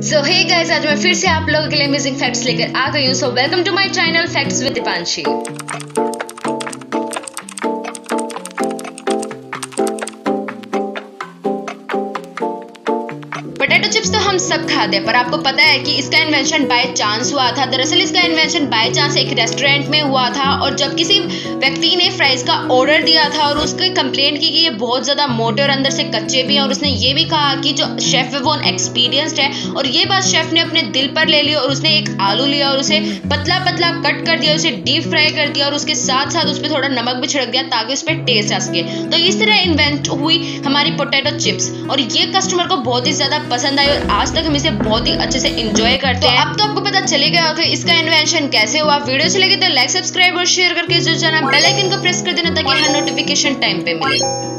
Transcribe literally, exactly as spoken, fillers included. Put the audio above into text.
सो hey guys, आज मैं फिर से आप लोगों के लिए अमेजिंग फैक्ट्स लेकर आ गई हूँ। So welcome to my channel facts with Deepanshi. Potato chips तो हम सब खाते हैं, पर आपको पता है कि इसका इन्वेंशन बाय चांस हुआ था। दरअसल इसका इन्वेंशन बाय चांस एक रेस्टोरेंट में हुआ था, और जब किसी व्यक्ति ने फ्राइज का ऑर्डर दिया था और उसके कंप्लेंट की कि ये बहुत ज्यादा मोटे और अंदर से कच्चे भी हैं, और उसने ये भी कहा कि जो शेफ है वो एक्सपीरियंस्ड है, और ये बात शेफ ने अपने दिल पर ले ली और उसने एक आलू लिया और उसे पतला पतला कट कर दिया, उसे डीप फ्राई कर दिया और उसके साथ साथ उस पर थोड़ा नमक भी छिड़क दिया ताकि उस पर टेस्ट आ सके। तो इस तरह इन्वेंट हुई हमारी पोटैटो चिप्स, और ये कस्टमर को बहुत ही ज्यादा पसंद आई और आज तक हम इसे बहुत ही अच्छे से एंजॉय करते हैं। अब तो आपको पता चले गया होगा इसका इन्वेंशन कैसे हुआ। वीडियो चलेगी तो लाइक, सब्सक्राइब और शेयर करके जो जाना बेल आइकन को प्रेस कर देना ताकि हर नोटिफिकेशन टाइम पे मिले।